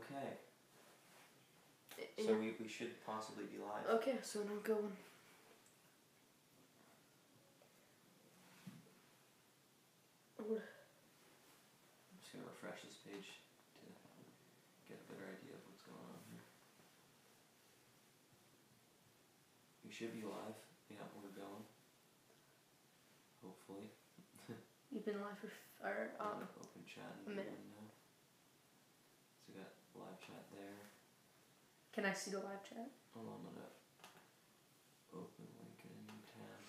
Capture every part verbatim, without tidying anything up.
Okay. Yeah. So we, we should possibly be live. Okay, so now going. I'm just gonna refresh this page to get a better idea of what's going on here. We should be live. Yeah, we're going. Hopefully. You've been live for f- or um Open chat a minute. Window. So we got live chat there. Can I see the live chat? Hold on, I'm gonna open link in a new tab.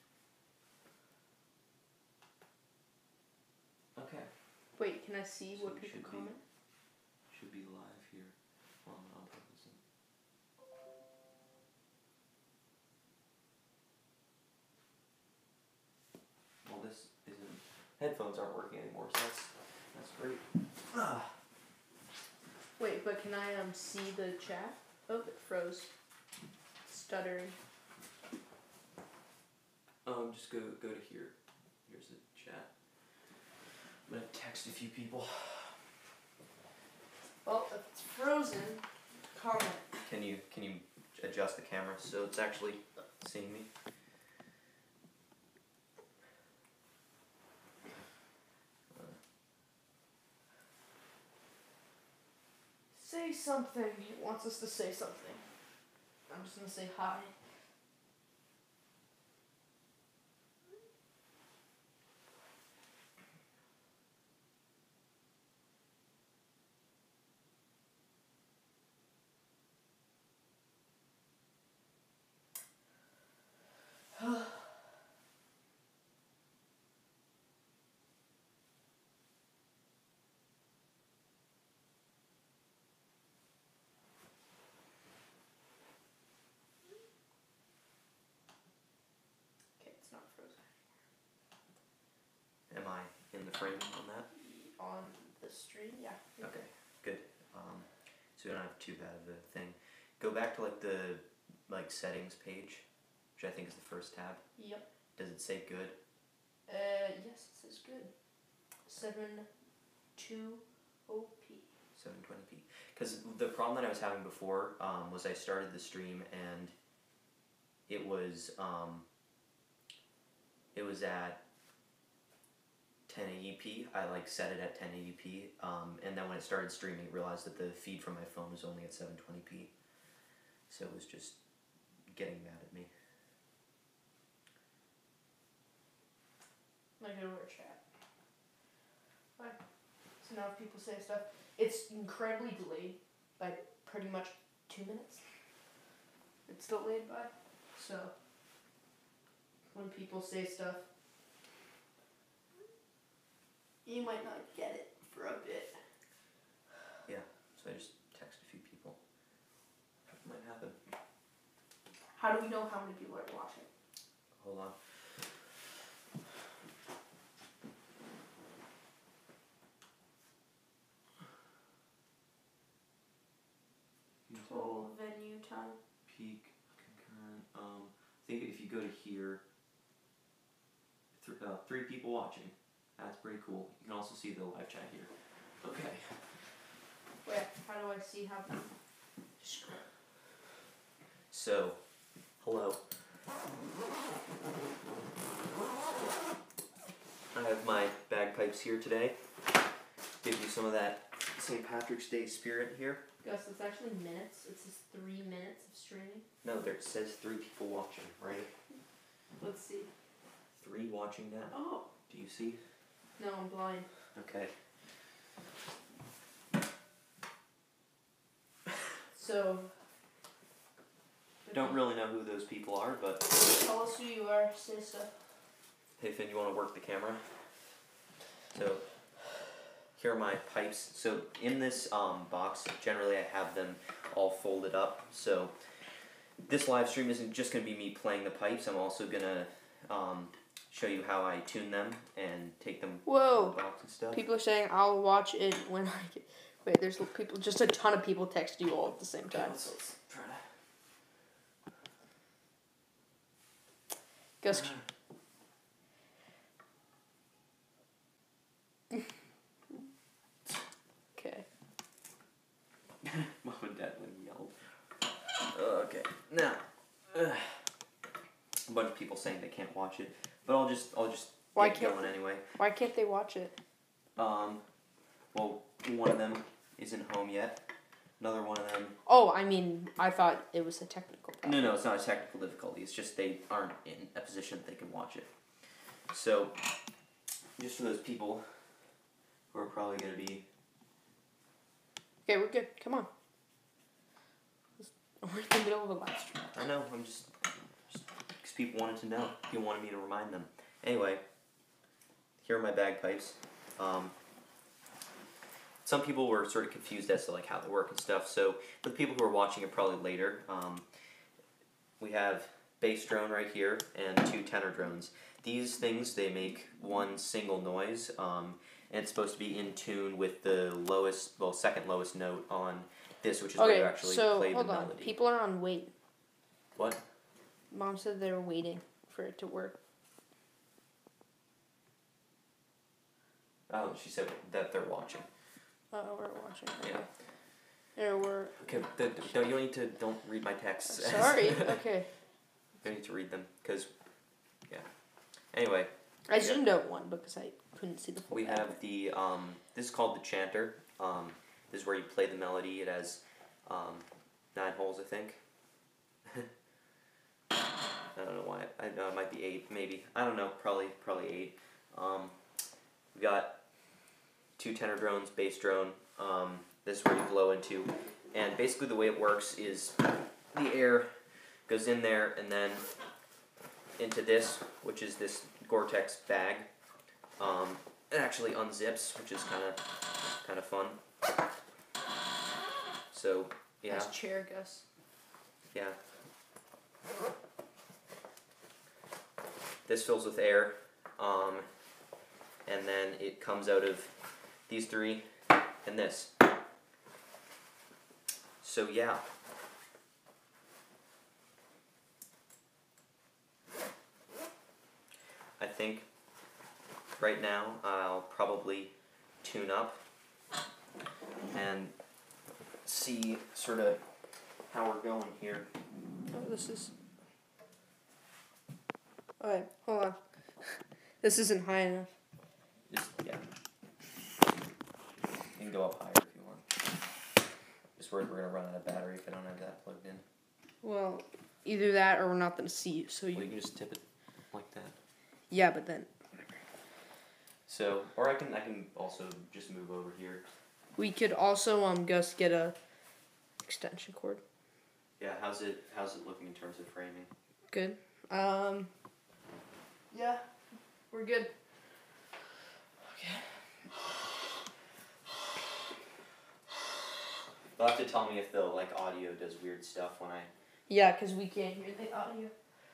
Okay. Wait, can I see So what we people should be- comment? Should be live here. Hold on, I'll put this in. Well, this isn't. Headphones aren't working anymore, so that's that's great. Ah. Wait, but can I um see the chat? Oh, it froze. Stuttering. Um, just go go to here. Here's the chat. I'm gonna text a few people. Well, if it's frozen, comment. Can you can you adjust the camera so it's actually seeing me? Say something. It wants us to say something. I'm just gonna say hi. Okay, it's not frozen. Am I in the frame on that? On the stream, yeah. Okay, good. Um, so we don't have too bad of a thing. Go back to like the like settings page, which I think is the first tab. Yep. Does it say good? Uh, yes, it says good. seven two O P. seven twenty p. Because the problem that I was having before um, was I started the stream and it was um, it was at ten eighty p. I like set it at ten eighty p, um, and then when it started streaming, it realized that the feed from my phone was only at seven twenty p. So it was just getting mad at me. Like go to our chat. Alright. So now if people say stuff, it's incredibly delayed by pretty much two minutes. It's delayed by. So when people say stuff, you might not get it for a bit. Yeah, so I just text a few people. That might happen. How do we know how many people are watching? Hold on. Total venue time. Peak, concurrent. Um, I think if you go to here, th uh, three people watching. That's pretty cool. You can also see the live chat here. Okay. Wait, how do I see how to scroll? So, hello. I have my bagpipes here today. Give you some of that Saint Patrick's Day spirit here. Gus, it's actually minutes. It says three minutes of streaming. No, there it says three people watching, right? Let's see. Three watching now. Oh. Do you see? No, I'm blind. Okay. So. Don't really know who those people are, but. Tell us who you are. Say stuff. Hey Finn, you want to work the camera? So, here are my pipes. So in this um, box, generally I have them all folded up. So this live stream isn't just going to be me playing the pipes. I'm also going to um, show you how I tune them and take them Whoa. out of the box and stuff. People are saying I'll watch it when I get... Wait, there's people, just a ton of people text you all at the same time. Okay, let's, let's try to... Gus... Okay. can't watch it, but I'll just I'll just Why get can't- going anyway. Why can't they watch it? Um, well, one of them isn't home yet. Another one of them. Oh, I mean, I thought it was a technical problem. No, no, it's not a technical difficulty. It's just they aren't in a position that they can watch it. So, just for those people who are probably going to be... Okay, we're good. Come on. We're in the middle of a live stream. I know, I'm just... just because people wanted to know. People wanted me to remind them. Anyway, here are my bagpipes. Um, some people were sort of confused as to like how they work and stuff. So, for the people who are watching it probably later, um, we have bass drone right here and two tenor drones. These things, they make one single noise, um, and it's supposed to be in tune with the lowest, well, second lowest note on this, which is where you Okay, actually so play the hold on. melody. People are on wait. What? Mom said they were waiting for it to work. Oh, she said that they're watching. Oh, we're watching. Okay. Yeah. There we're. Okay, the, the, you don't need to, don't read my texts. Sorry. Okay. You don't need to read them, because, yeah. Anyway. I Yeah. zoomed out one because I couldn't see the full. We back. have the, um, this is called the chanter. Um, this is where you play the melody. It has um, nine holes, I think. I don't know why. I know it might be eight, maybe. I don't know. Probably, probably eight. Um, we got two tenor drones, bass drone. Um, this is where you blow into, and basically the way it works is the air goes in there and then into this, which is this Gore-Tex bag. Um, it actually unzips, which is kind of kind of fun. So yeah, Nice chair, Gus. yeah. This fills with air, um, and then it comes out of these three and this. So yeah. I think right now I'll probably tune up and see sort of how we're going here. Oh, this is. Alright, hold on. This isn't high enough. Just, yeah. You can go up higher if you want. Just worried we're going to run out of battery if I don't have that plugged in. Well, either that or we're not going to see you, so you. Well, you can just tip it like that. Yeah, but then. So, or I can I can also just move over here. We could also, um, Gus, get a extension cord. Yeah, how's it how's it looking in terms of framing? Good. Um. Yeah, we're good. Okay. You'll have to tell me if the like audio does weird stuff when I. Yeah, because we can't hear the audio.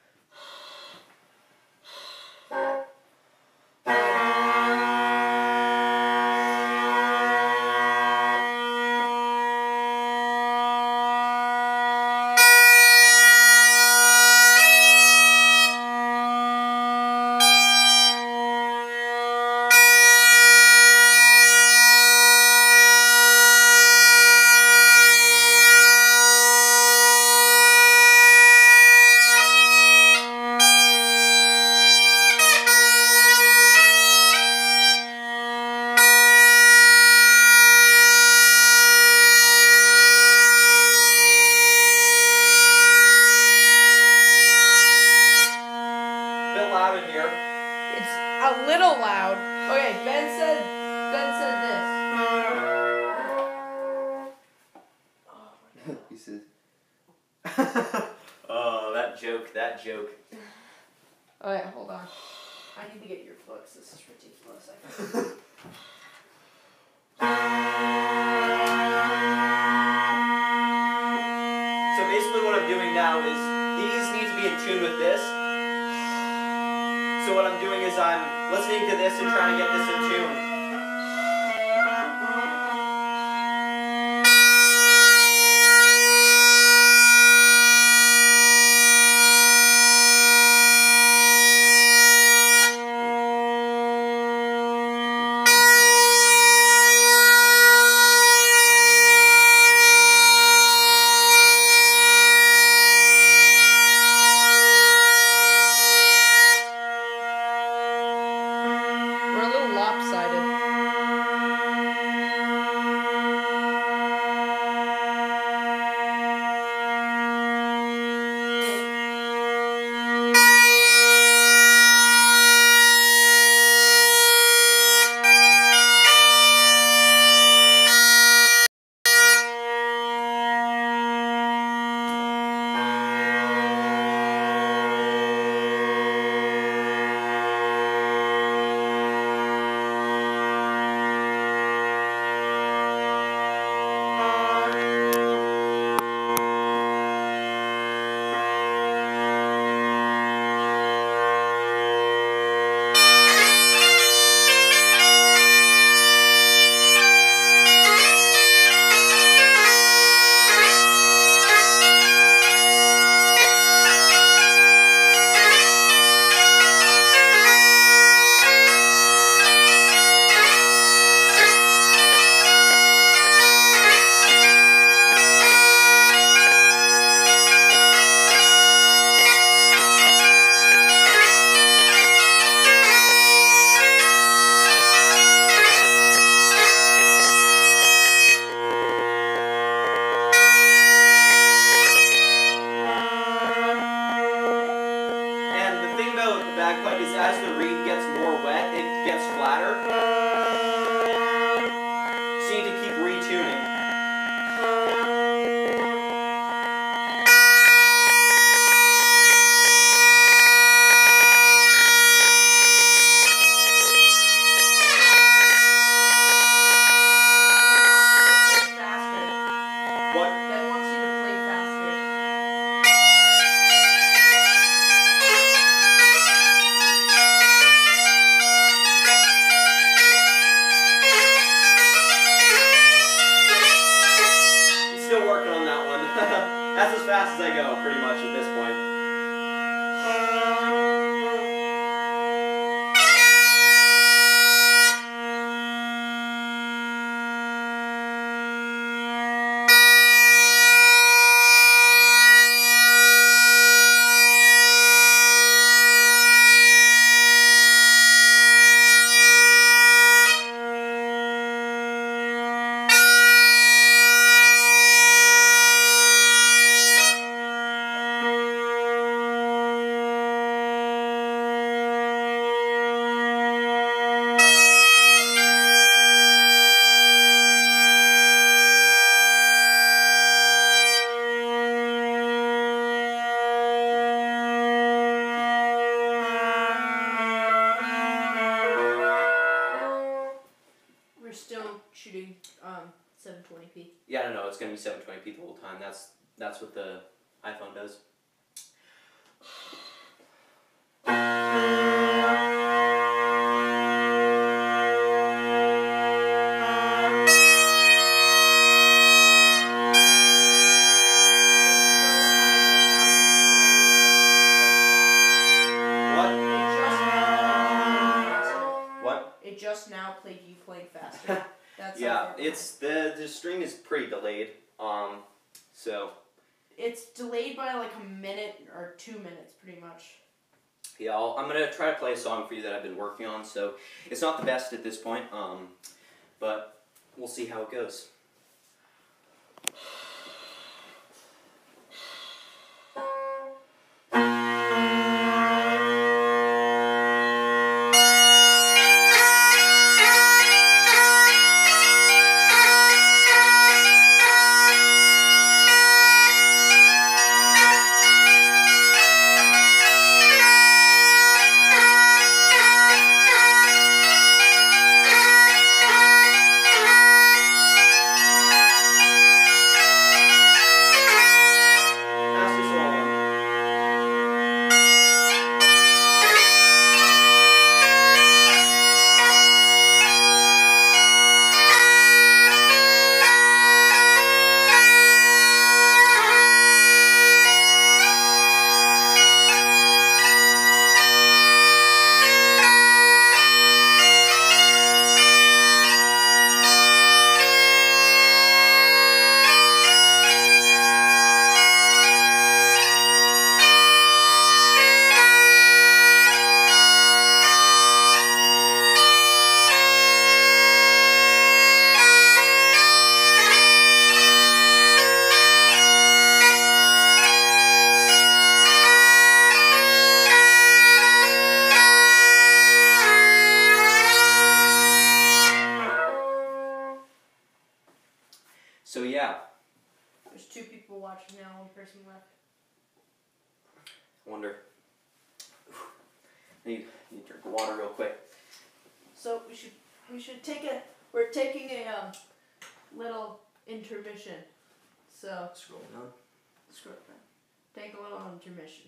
Bit loud in here. It's a little loud. Okay, Ben said. Ben said this. He says. Oh, that joke! That joke. Okay, hold on. I need to get your books. This is ridiculous. I So basically, what I'm doing now is these need to be in tune with this. So what I'm doing is I'm listening to this and trying to get this in tune. fast as I go, pretty much at this point. We're still shooting um, seven twenty p. Yeah, no, no, it's gonna be seven twenty p the whole time. That's that's what the iPhone does. Just now played you playing faster. That's yeah, it's the the string is pretty delayed. Um, so it's delayed by like a minute or two minutes, pretty much. Yeah, I'll, I'm gonna try to play a song for you that I've been working on. So it's not the best at this point, um, but we'll see how it goes. So yeah. There's two people watching now, one person left. I wonder. I need, I need to drink water real quick. So we should we should take a we're taking a um, little intermission. So Scroll down. Scroll down. Take a little intermission.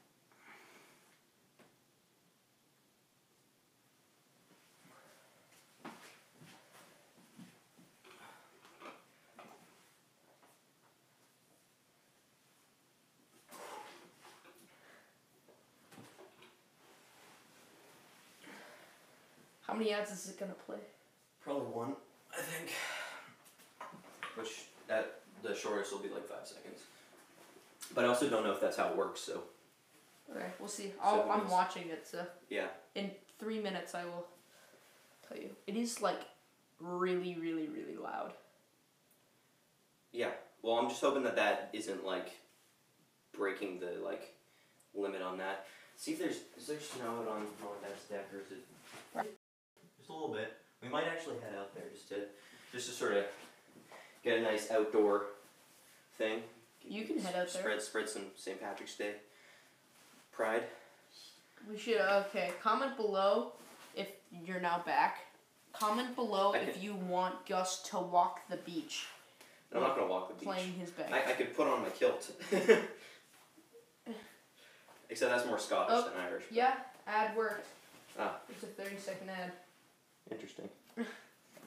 How many ads is it gonna play? Probably one, I think. Which, at the shortest will be like five seconds. But I also don't know if that's how it works, so. Okay, we'll see. I'll, Seven I'm minutes. watching it, so. Yeah. In three minutes, I will tell you. It is like really, really, really loud. Yeah. Well, I'm just hoping that that isn't like breaking the like limit on that. See if there's is there snow out on on that deck, or is it just a little bit? We might actually head out there just to just to sort of get a nice outdoor thing. You can head out there. Spread spread some Saint Patrick's Day pride. We should, okay, comment below if you're now back. Comment below I if can- you want Gus to walk the beach. I'm not gonna walk the beach. Playing his bag. I, I could put on my kilt. Except that's more Scottish Oh, than Irish. but- Yeah, ad worked. Ah. It's a thirty second ad. Interesting.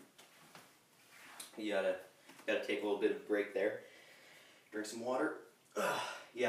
You gotta gotta take a little bit of a break there. Drink some water. Yeah.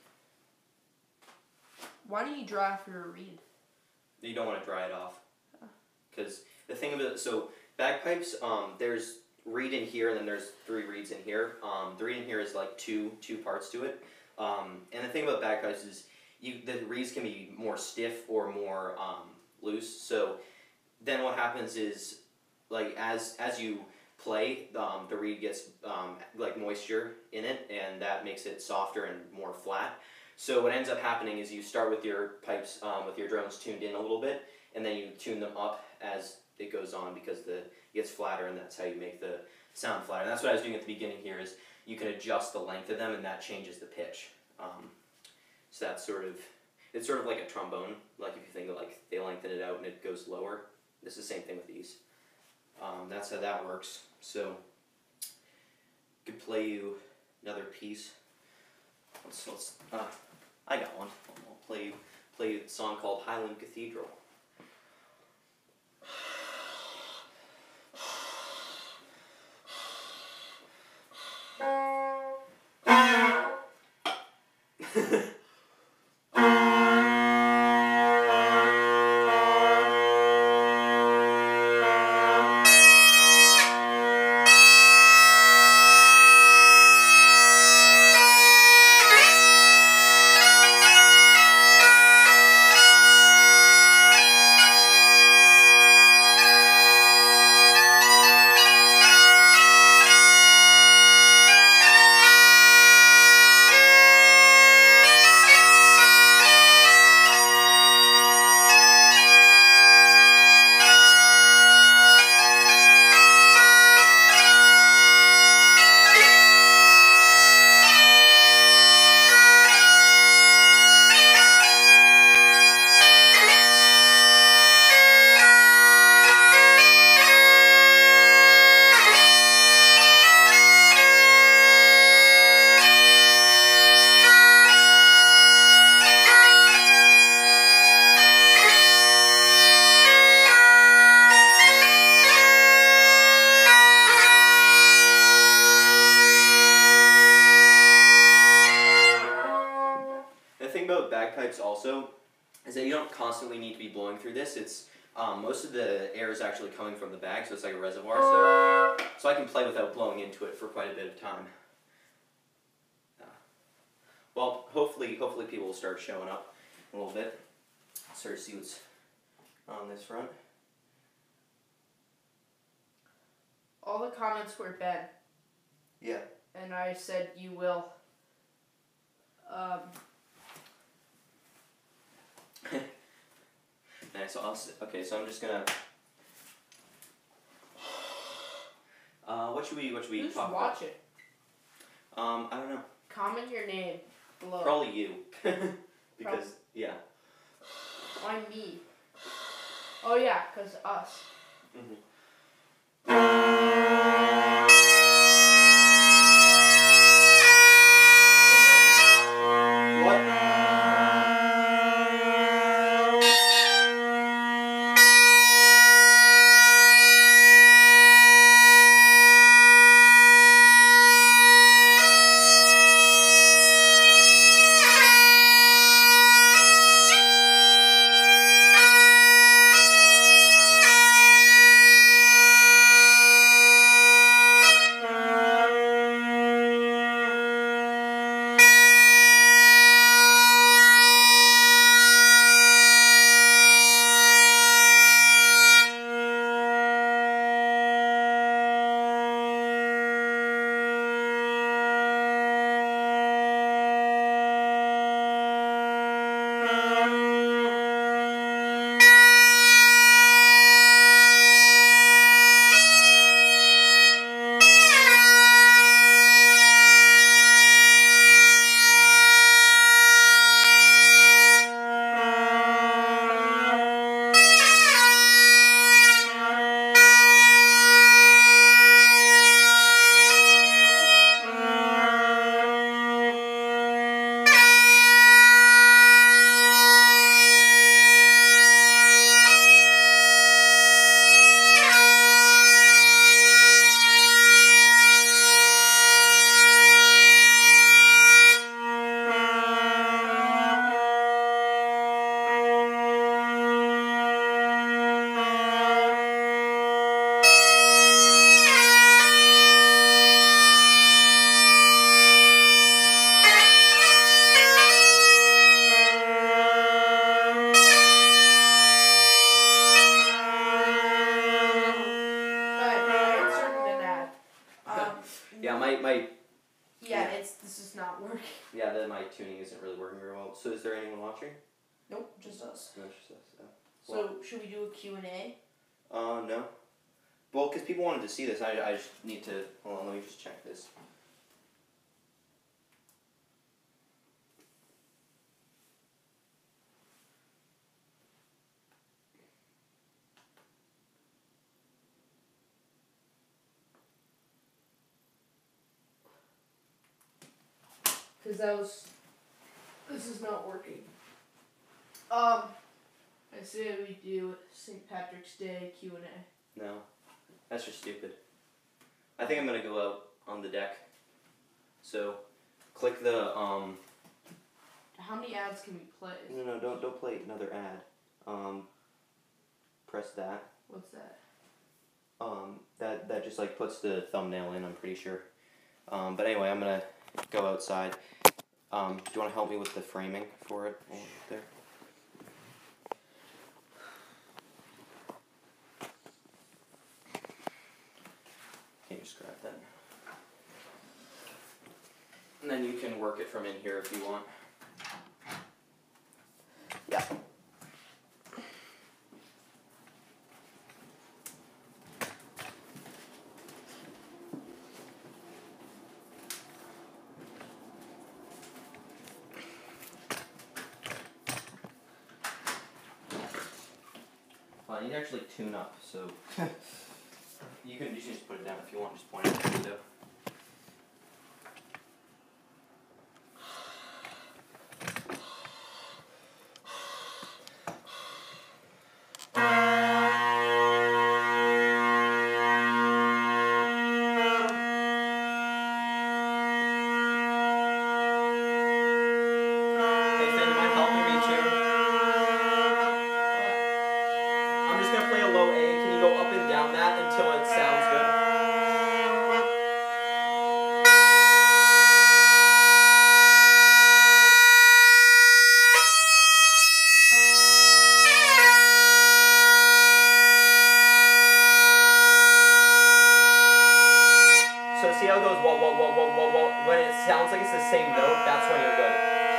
Why do you dry off your reed? You don't want to dry it off. Because the thing about it, so bagpipes, um, there's reed in here and then there's three reeds in here. Um, the reed in here is like two two parts to it. Um, and the thing about bagpipes is you the reeds can be more stiff or more um, loose. So then what happens is like as as you play, um, the reed gets um, like moisture in it, and that makes it softer and more flat. So what ends up happening is you start with your pipes, um, with your drones tuned in a little bit, and then you tune them up as it goes on because the it gets flatter, and that's how you make the sound flatter. And that's what I was doing at the beginning here is you can adjust the length of them, and that changes the pitch. Um, so that's sort of, it's sort of like a trombone, like if you think of like they lengthen it out and it goes lower. This is the same thing with these. Um, that's how that works. So I could play you another piece. Let's, let's, uh, I got one. I'll play you, play you a song called Highland Cathedral. Bagpipes also is that you don't constantly need to be blowing through this. It's um, most of the air is actually coming from the bag, so it's like a reservoir. So, so I can play without blowing into it for quite a bit of time. Uh, well, hopefully, hopefully people will start showing up a little bit. Start to see what's on this front. All the comments were Ben. Yeah. And I said you will. Um. Nice. So I'll, okay, so I'm just gonna. Uh, what should we? What should we Who's talk watching? about? Um, I don't know. Comment your name below. Probably you, because Probably. yeah. Why me? Oh yeah, cause us. Mm-hmm. Yeah, my, my Yeah, Yeah. it's this is not working. yeah, the, my tuning isn't really working very well. So is there anyone watching? Nope, just us. No, it's just us. Yeah. So should we do a Q and A? Uh, no. Well, because people wanted to see this, I, I just need to, hold on, let me just check this. Because that was, this is not working. Um, I say we do Saint Patrick's Day Q and A. No, that's just stupid. I think I'm gonna go out on the deck. So, click the, um, How many ads can we play? no, no, don't, don't play another ad. Um, press that. What's that? Um, that, that just like puts the thumbnail in, I'm pretty sure. Um, but anyway, I'm gonna go outside. Um, do you want to help me with the framing for it over there? Can you just grab that? And then you can work it from in here if you want. Yeah. Well, I need to actually tune up, so you can you can just put it down if you want. Just point it at the window. Hey Finn, do you mind helping me too? I'm just gonna play a low A. Can you go up and down that until it sounds good? So see how it goes wah wah wah wah wah wah. When it sounds like it's the same note, that's when you're good.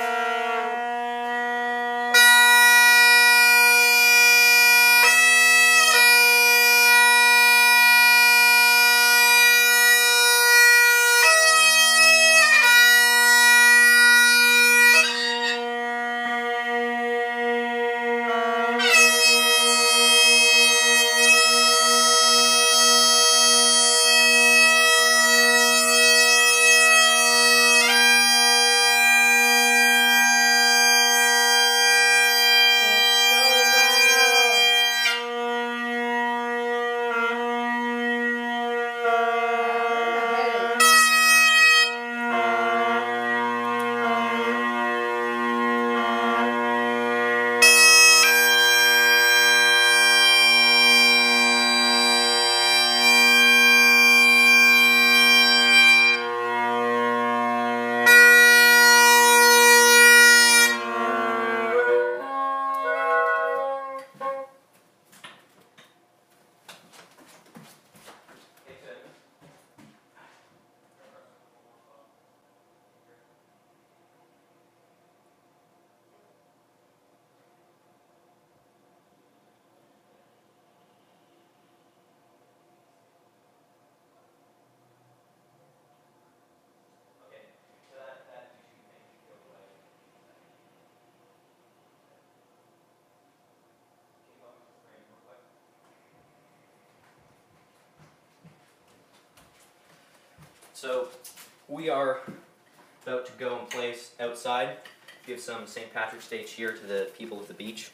So we are about to go and place outside, give some Saint Patrick's Day cheer to the people of the beach.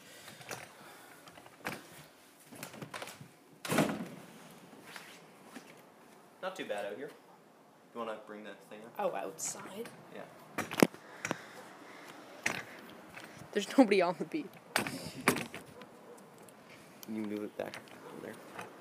Not too bad out here. You want to bring that thing up? Oh, outside? Yeah. There's nobody on the beach. You move it back over there.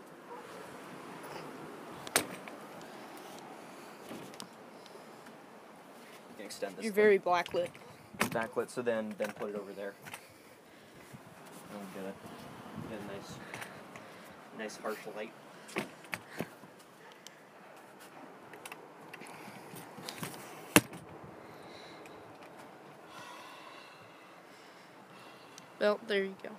You can extend this. You're thing. very blacklit. Backlit, so then then put it over there. And get a, get a nice, nice harsh light. Well, there you go.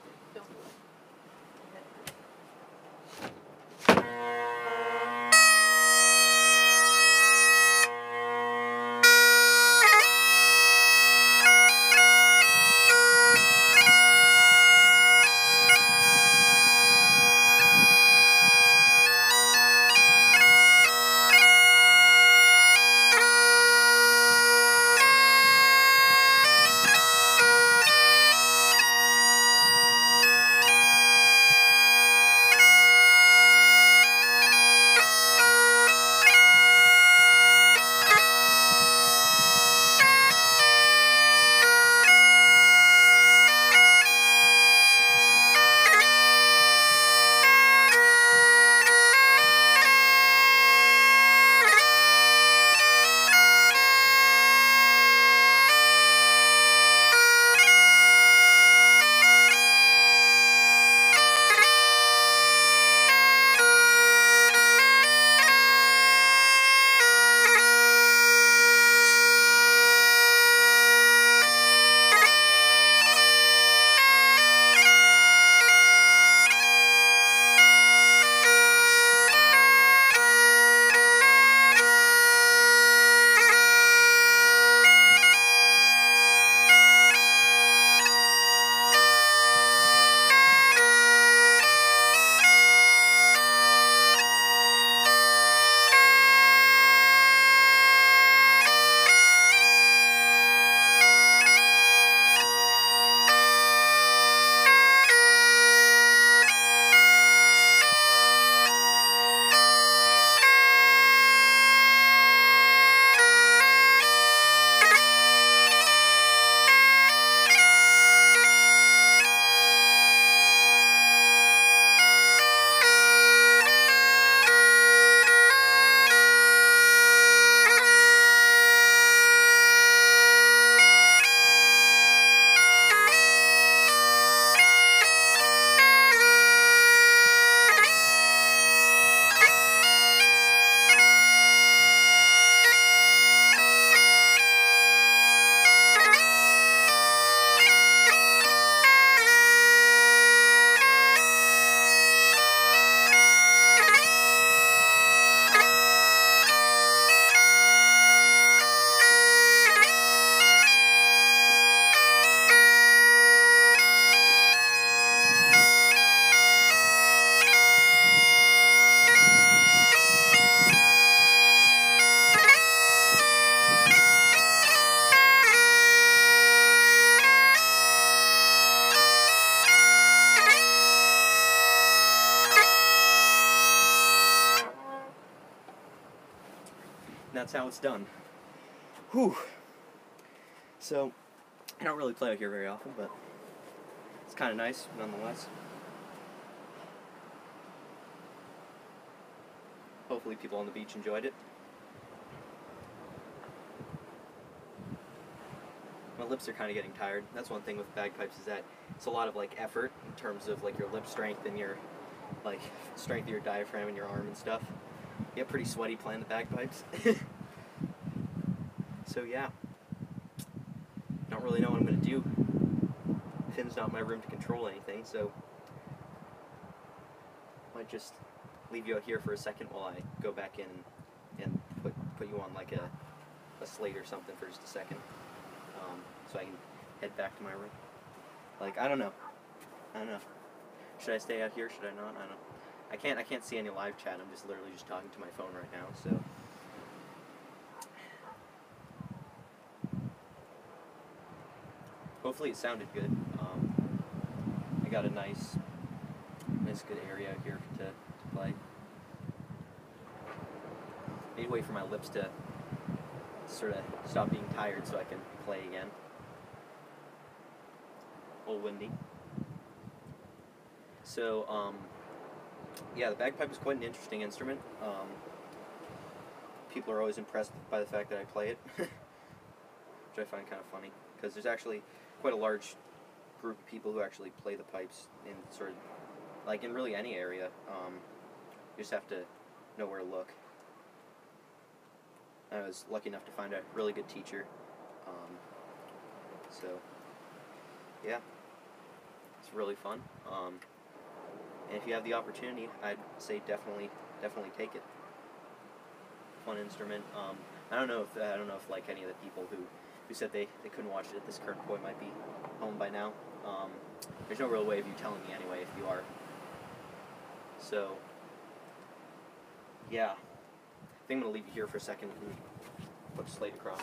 That's how it's done. Whew. So, I don't really play out here very often, but it's kind of nice nonetheless. Hopefully people on the beach enjoyed it. My lips are kind of getting tired. That's one thing with bagpipes, is that it's a lot of like effort in terms of like your lip strength and your like strength of your diaphragm and your arm and stuff. You get pretty sweaty playing the bagpipes. So yeah, don't really know what I'm going to do. Finn's not in my room to control anything, so I might just leave you out here for a second while I go back in and put put you on like a, a slate or something for just a second, um, so I can head back to my room. Like, I don't know. I don't know. Should I stay out here? Should I not? I don't know. I can't I can't see any live chat. I'm just literally just talking to my phone right now, so hopefully it sounded good. Um, I got a nice nice good area out here to, to play. Need to wait for my lips to sort of stop being tired so I can play again. A little windy. So, um, yeah, the bagpipe is quite an interesting instrument. Um, people are always impressed by the fact that I play it, which I find kind of funny, because there's actually quite a large group of people who actually play the pipes in sort of, like, in really any area. Um, you just have to know where to look. I was lucky enough to find a really good teacher. Um, so, yeah. It's really fun. Um, and if you have the opportunity, I'd say definitely, definitely take it. Fun instrument. Um, I don't know if I don't know if like any of the people who, who said they, they couldn't watch it at this current point might be home by now. Um, there's no real way of you telling me anyway if you are. So, yeah. I think I'm gonna leave you here for a second and put the slate across.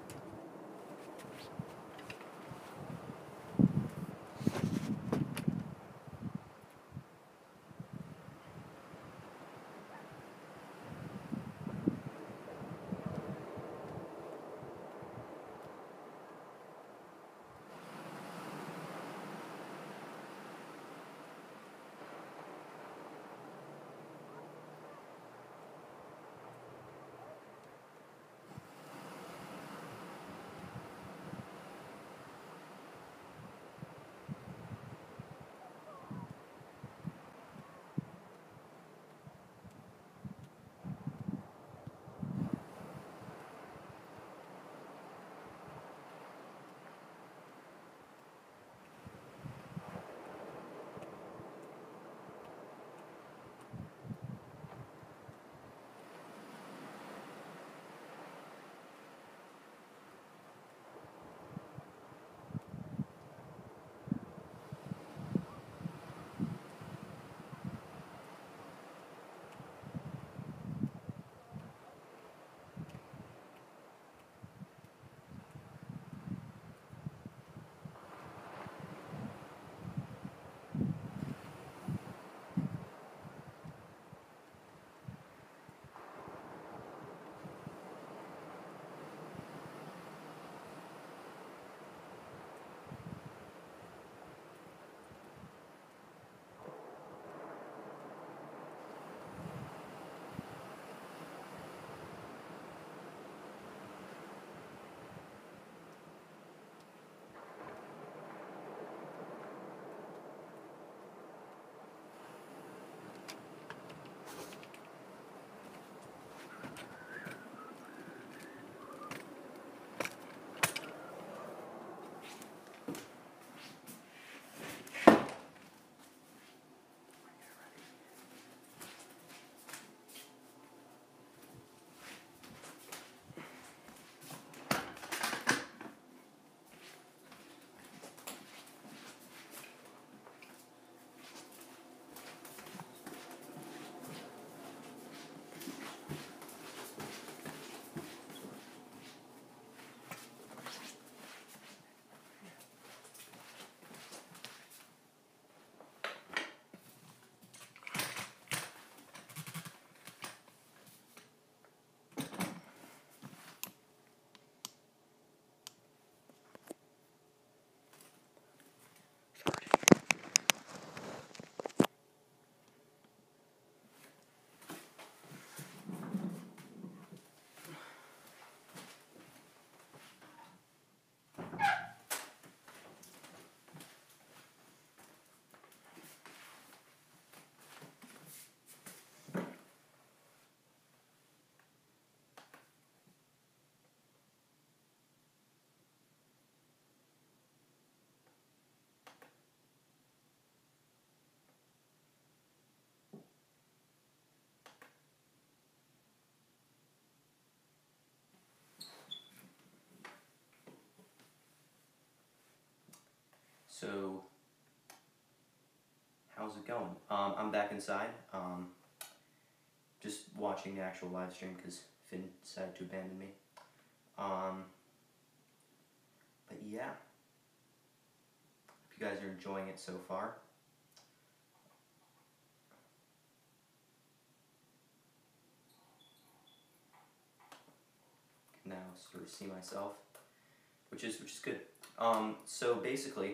So, how's it going? Um, I'm back inside, um, just watching the actual live stream because Finn decided to abandon me. Um, but yeah, hope you guys are enjoying it so far. Can now sort of see myself, which is which is good. Um, so basically,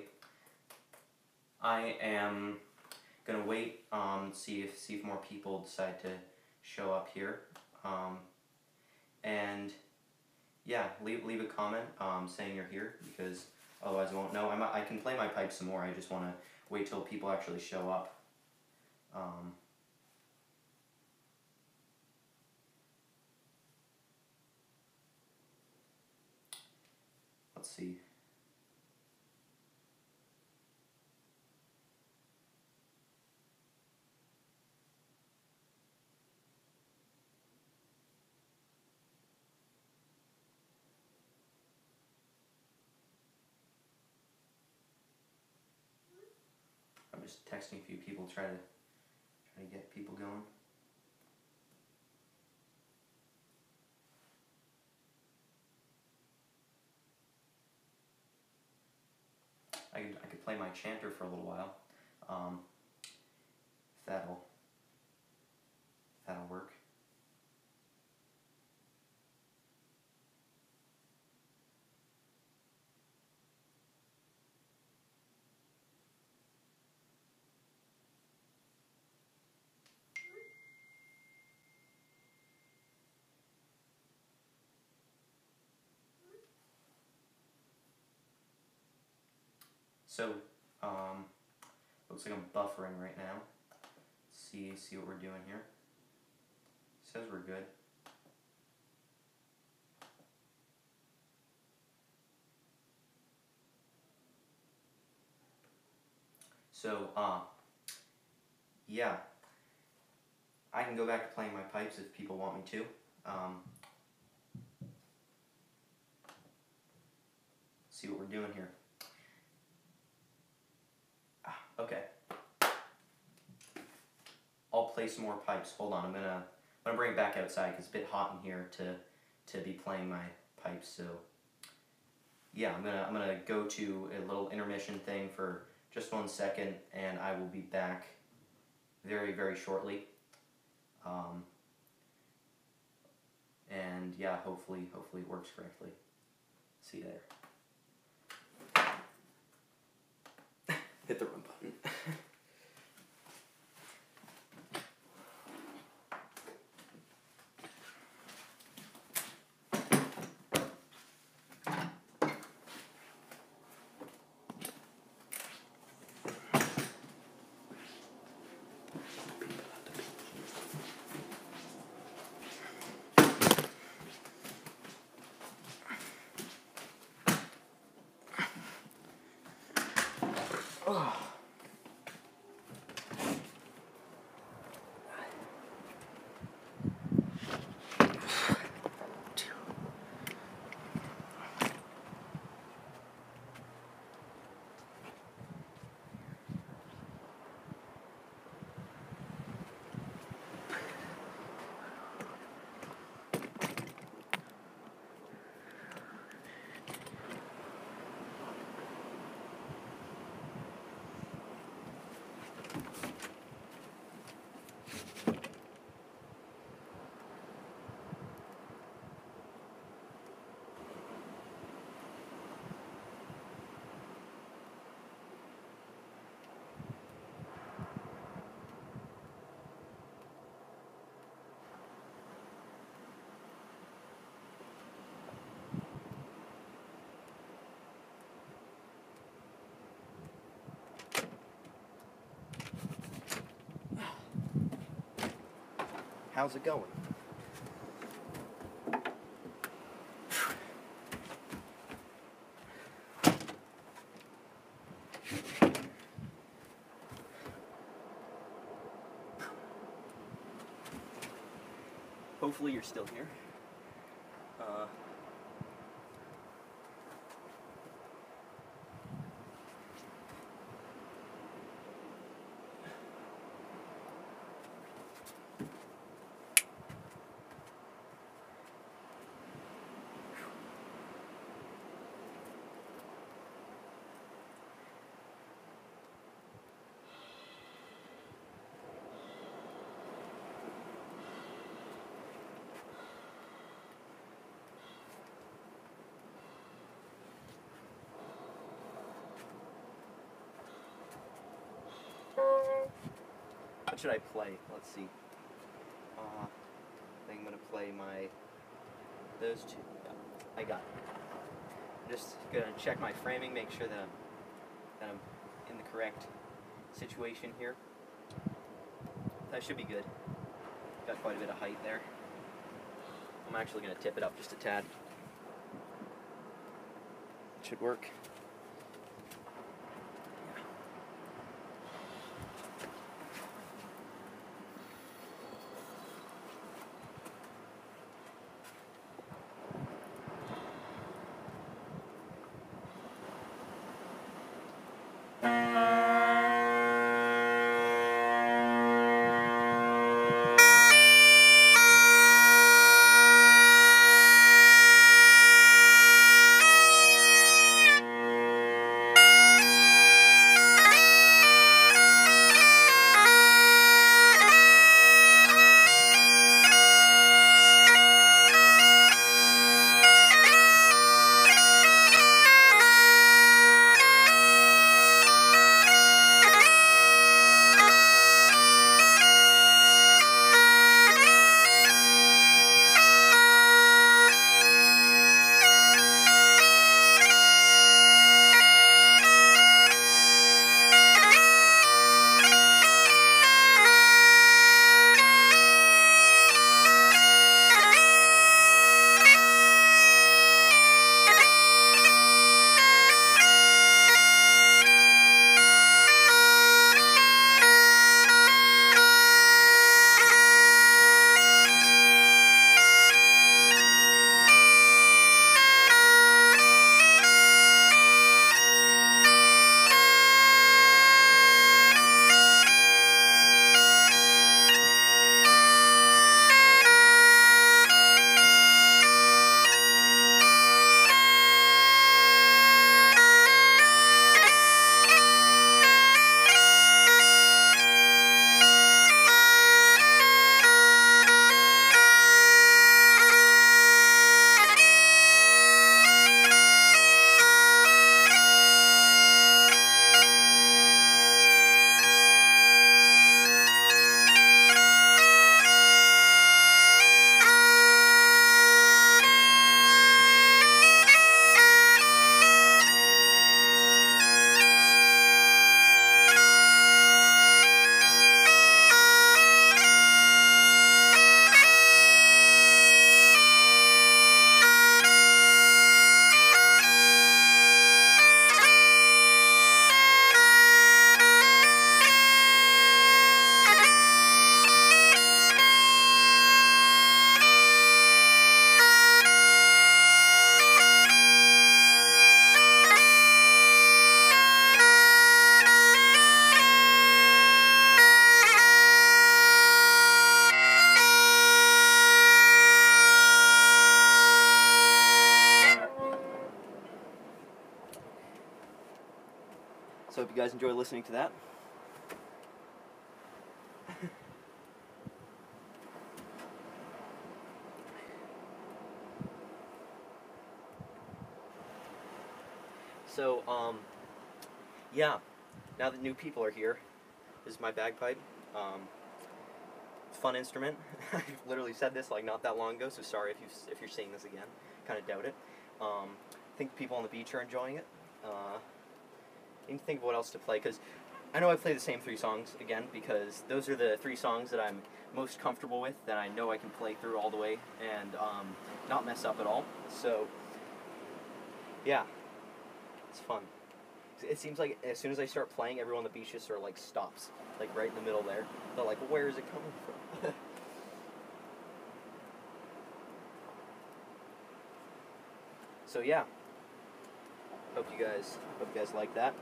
I am gonna wait, um, see if see if more people decide to show up here, um, and yeah, leave leave a comment um, saying you're here because otherwise I won't know. I might, I can play my pipe some more. I just want to wait till people actually show up. Um, let's see. just texting a few people, try to try to get people going. I could, I could play my chanter for a little while. Um, if that'll if that'll work. So, um, looks like I'm buffering right now. See, see what we're doing here. Says we're good. So, uh, yeah, I can go back to playing my pipes if people want me to. Um, see what we're doing here. Ah, okay. I'll play some more pipes. Hold on, I'm gonna I'm gonna bring it back outside because it's a bit hot in here to to be playing my pipes. So yeah, I'm gonna I'm gonna go to a little intermission thing for just one second, and I will be back very very shortly. Um, and yeah, hopefully hopefully it works correctly. See you there. Hit the wrong button. Oh. How's it going? Hopefully you're still here. Uh, What should I play? Let's see. Uh, I think I'm gonna play my those two. Yeah, I got it. I'm just gonna check my framing, make sure that I'm that I'm in the correct situation here. That should be good. Got quite a bit of height there. I'm actually gonna tip it up just a tad. It should work. So hope you guys enjoy listening to that. So, um, yeah, now that new people are here, this is my bagpipe. Um, it's a fun instrument. I've literally said this like not that long ago, so sorry if you if you're seeing this again. Kind of doubt it. Um, I think people on the beach are enjoying it. Uh, I need to think of what else to play, because I know I play the same three songs again, because those are the three songs that I'm most comfortable with, that I know I can play through all the way and um, not mess up at all. So, yeah. It's fun. It seems like as soon as I start playing, everyone on the beach just sort of like stops, like right in the middle there. They're like, well, where is it coming from? So yeah, hope you guys, hope you guys like that.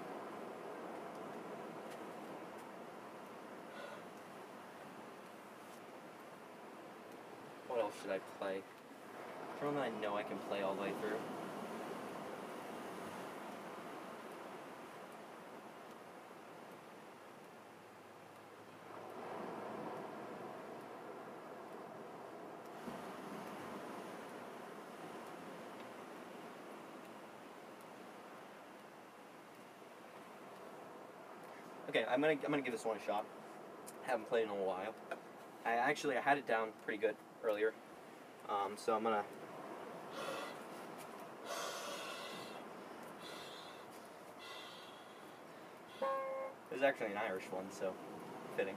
What else should I play? From that I know I can play all the way through. Okay, I'm gonna I'm gonna give this one a shot. Haven't played in a while. I actually I had it down pretty good earlier, um, so I'm gonna. It was actually an Irish one, so fitting.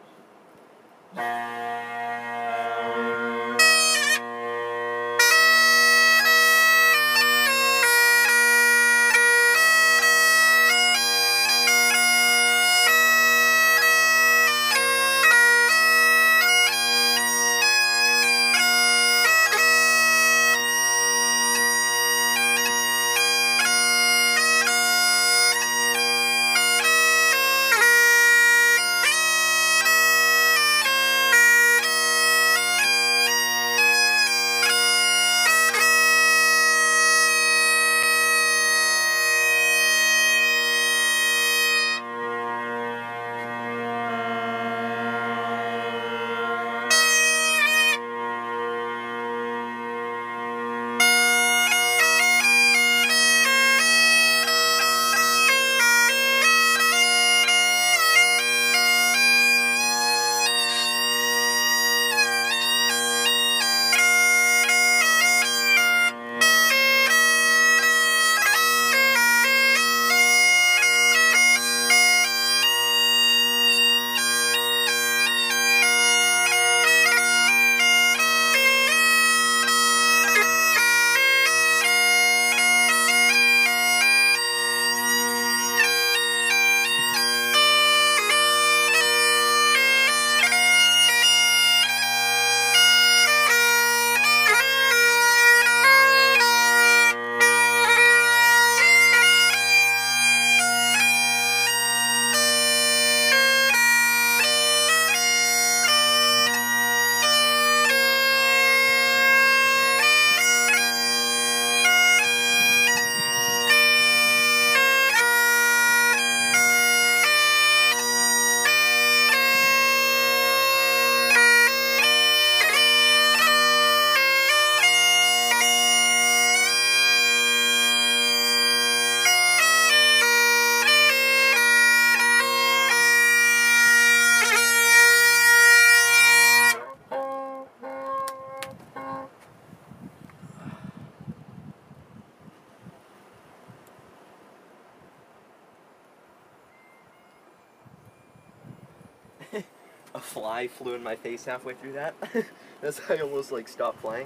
A fly flew in my face halfway through that. That's how I almost like stopped playing.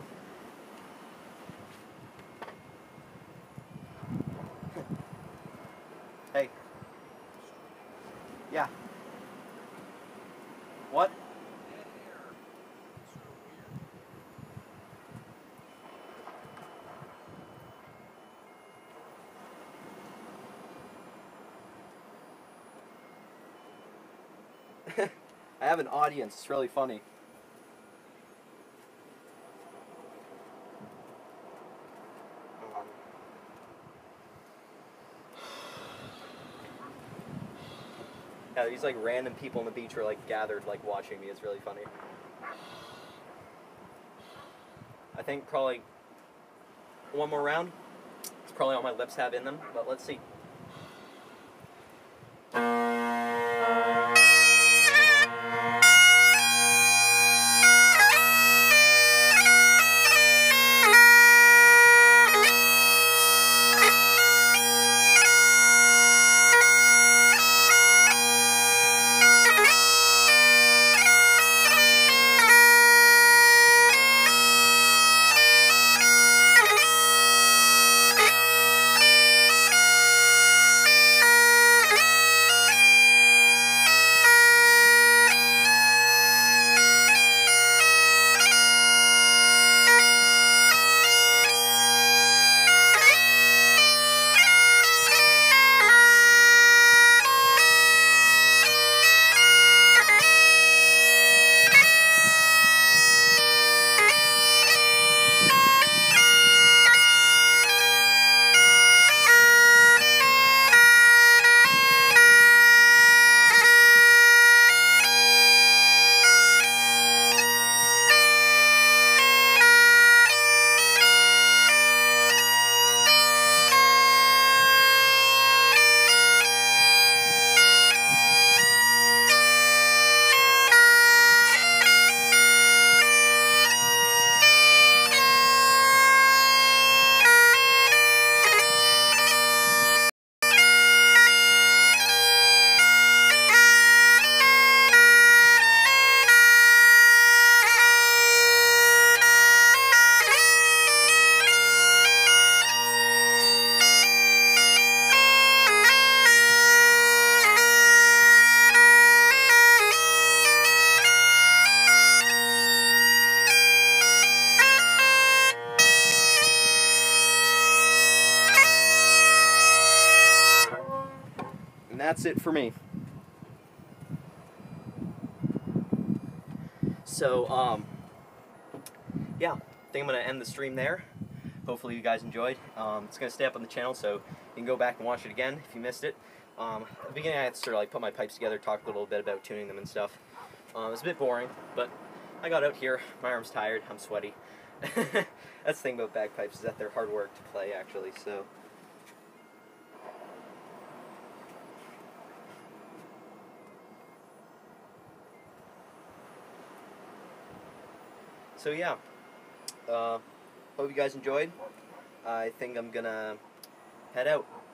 Hey. Yeah. What? I have an audience. It's really funny. Yeah, these like random people on the beach were like gathered, like watching me. It's really funny. I think probably one more round. It's probably all my lips have in them, but let's see. And that's it for me. So, um, yeah, I think I'm going to end the stream there. Hopefully you guys enjoyed. Um, it's going to stay up on the channel, so you can go back and watch it again if you missed it. Um, at the beginning I had to sort of like put my pipes together, talk a little bit about tuning them and stuff. Um, it was a bit boring, but I got out here. My arm's tired. I'm sweaty. That's the thing about bagpipes, is that they're hard work to play, actually, so... So yeah, uh, hope you guys enjoyed. I think I'm gonna head out.